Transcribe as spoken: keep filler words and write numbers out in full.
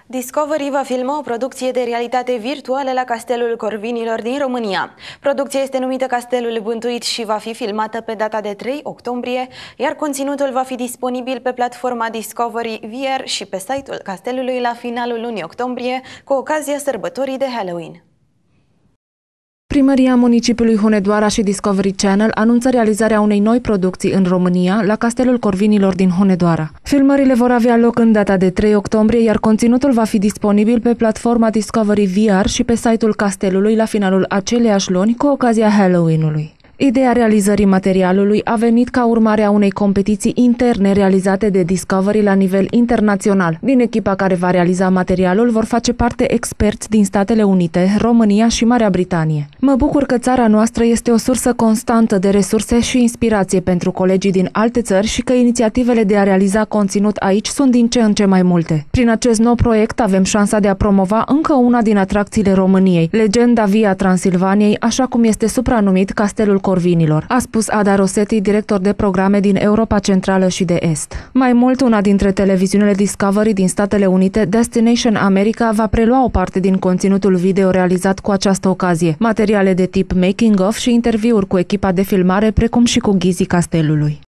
Discovery va filma o producție de realitate virtuală la Castelul Corvinilor din România. Producția este numită Castelul Bântuit și va fi filmată pe data de trei octombrie, iar conținutul va fi disponibil pe platforma Discovery V R și pe site-ul castelului la finalul lunii octombrie, cu ocazia sărbătorii de Halloween. Primăria municipiului Hunedoara și Discovery Channel anunță realizarea unei noi producții în România, la Castelul Corvinilor din Hunedoara. Filmările vor avea loc în data de trei octombrie, iar conținutul va fi disponibil pe platforma Discovery V R și pe site-ul castelului la finalul aceleiași luni, cu ocazia Halloween-ului. Ideea realizării materialului a venit ca urmare a unei competiții interne realizate de Discovery la nivel internațional. Din echipa care va realiza materialul vor face parte experți din Statele Unite, România și Marea Britanie. Mă bucur că țara noastră este o sursă constantă de resurse și inspirație pentru colegii din alte țări și că inițiativele de a realiza conținut aici sunt din ce în ce mai multe. Prin acest nou proiect avem șansa de a promova încă una din atracțiile României, legenda Via Transilvaniei, așa cum este supranumit Castelul Corvinilor, a spus Ada Rosetti, director de programe din Europa Centrală și de Est. Mai mult, una dintre televiziunile Discovery din Statele Unite, Destination America, va prelua o parte din conținutul video realizat cu această ocazie, materiale de tip making of și interviuri cu echipa de filmare, precum și cu ghizii castelului.